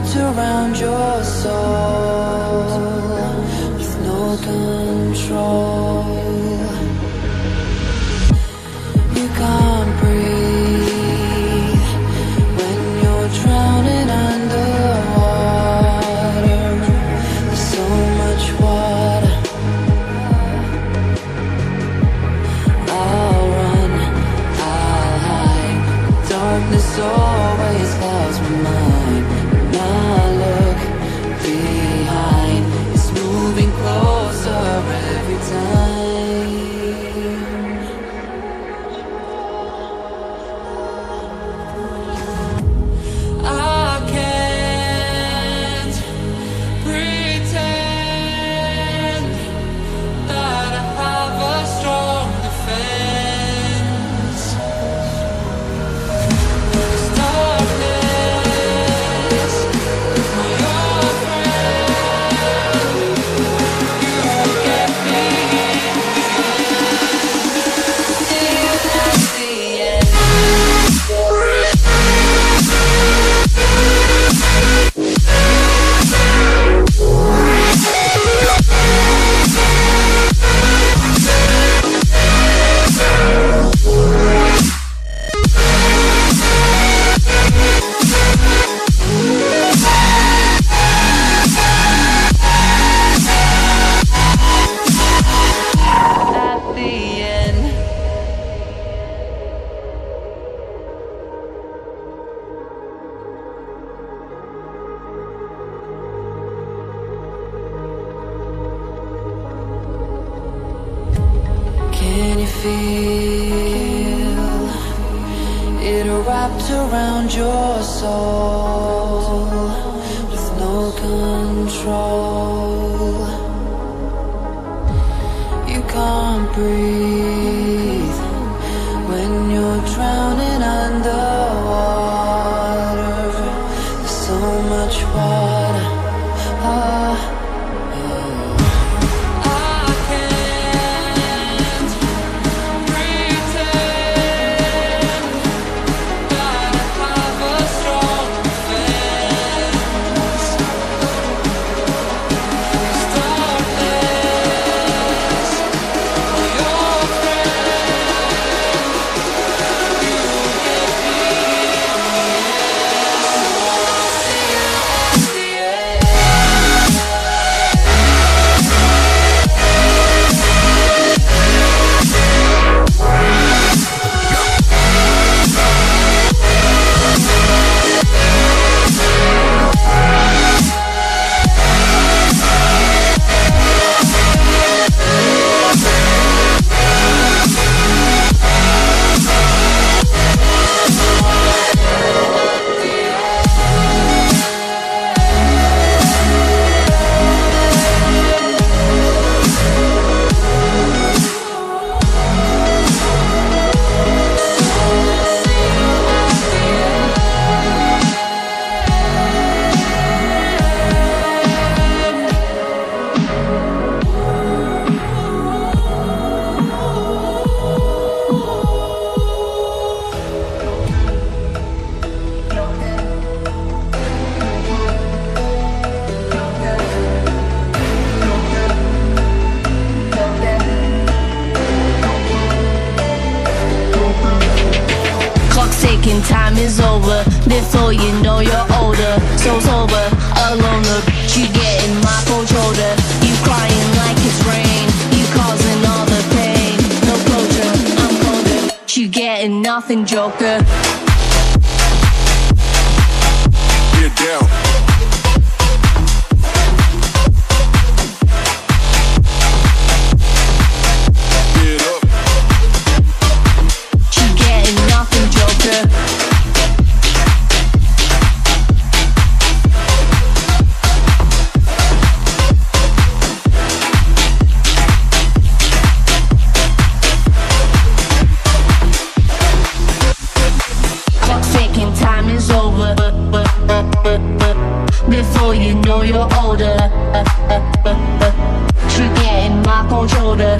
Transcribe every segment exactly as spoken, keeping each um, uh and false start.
wrapped around your soul with no control. You can't breathe when you're drowning underwater. There's so much water. I'll run, I'll hide. Darkness always clouds my mind. When I look behind, it's moving closer every time. I can't pretend that I have a strong defense. This darkness is my old friend. You won't get me till at the end. At the end. Can you feel it wrapped around your soul with no control? You can't breathe when you're drowning underwater. There's so much water. Ah, I can't pretend that I have a strong defense. This darkness, my old friend. You get me at the end. Clock's ticking, time is over. Before you know you're older. So sober, alone, look, you getting my cold shoulder. You crying like it's rain. You causing all the pain. No closure, I'm colder. You getting nothing, Joker. Get down. Get up. You getting nothing, Joker. Clock's ticking, time is over. Before you know you're older. You getting my cold shoulder.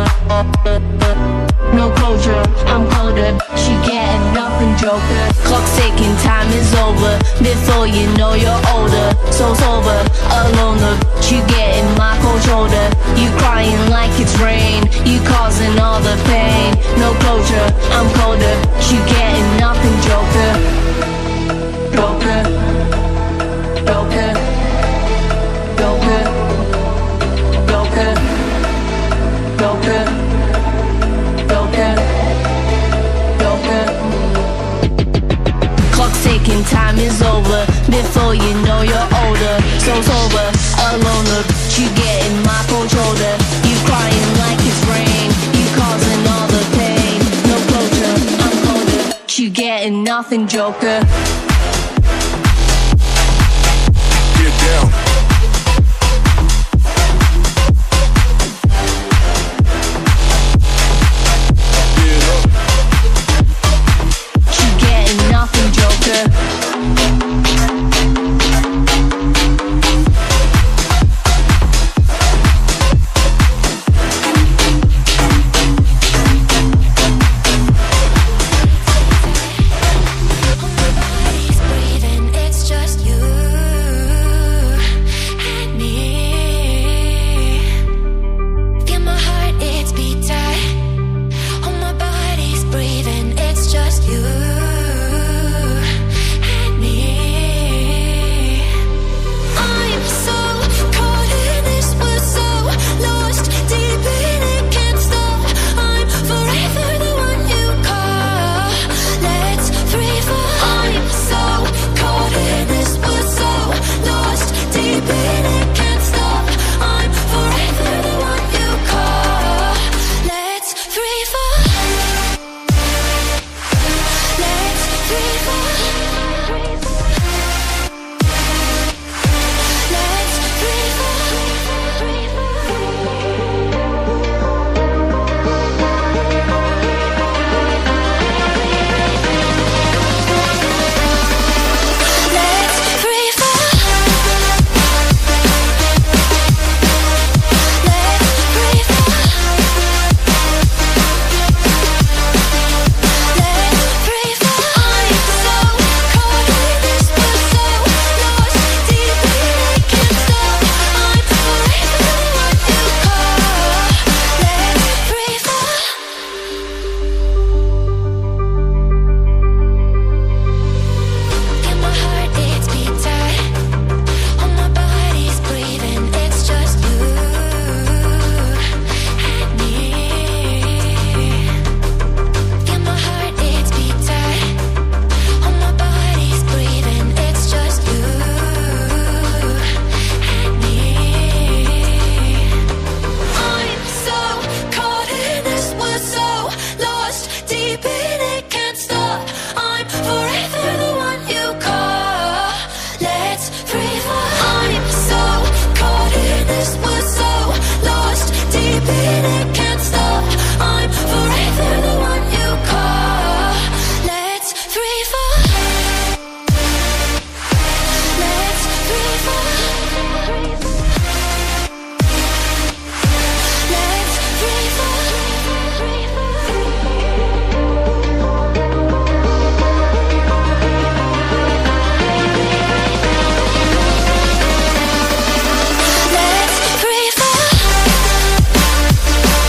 No closure, I'm colder. She getting nothing, Joker. Clock's ticking, time is over. Before you know you're older, so sober, alone, the bitch you get in my cold shoulder. You crying like it's rain, you causing all the pain. No closure, I'm colder, bitch you getting nothing, joker. Joker, joker, joker, joker, joker, joker, joker. Clock's ticking, time is over. Before you know you're older, so sober, alone, the bitch you get in my cold shoulder. You crying like it's rain, you causing all the pain. No closure, I'm colder, bitch you getting nothing, joker. Get down. Get up. You getting nothing, joker. Nobody's breathing, it's just you and me. Feel my heart, it's beat tight. Oh, my body's breathing, it's just you and me. I'm so caught in this, we're so lost deep in it, can't stop. I'm forever the one you call. Let's free fall. I'm so caught in this, we're so lost deep in it, can't stop. I'm forever the one you call. Let's free fall. Let's free fall. Let's free Let's free fall. Let's free fall. Let's free fall. I'm so caught in this, we're so lost deep in it, can't stop. I'm forever the one you call. Let's free fall. Feel my heart, it's beat tight. Oh, my body's breathing, it's just you and me. Feel my heart, it's beat tight. Oh, my body's breathing, it's just you and me. I'm so caught in this, we're so lost deep in it, can't stop. I'm forever the one you call. Let's free fall. I'm so caught in this, we're so lost deep in it, can't stop. I'm forever the one you call. Let's free fall. Let's free fall. Let's free fall. Let's free fall.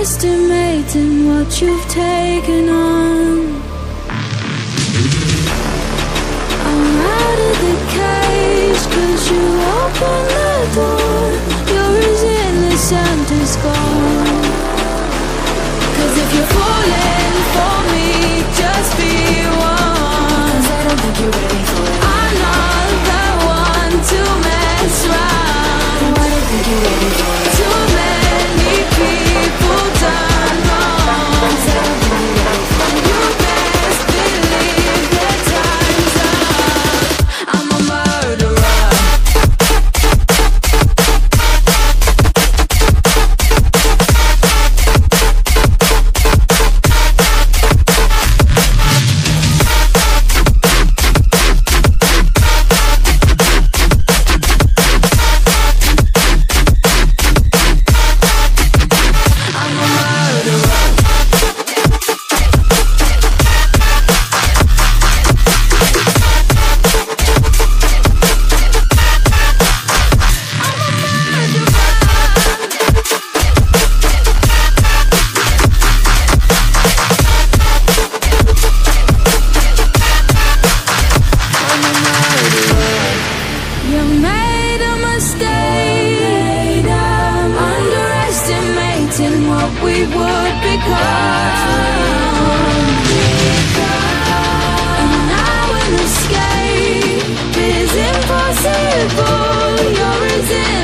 underestimating what you've taken on. I'm out of the cage, cause you opened the door. You're as innocent as gone. Cause if you're falling for me, just be one. Cause I don't think you're ready for it. I'm not the one to mess around. No, I don't think you're ready for it. Too many people done wrong. Cause I don't think you're ready for it. You best believe that time's up. I'm a murderer. You made a mistake, underestimating what we would become. And now an escape is impossible. You're as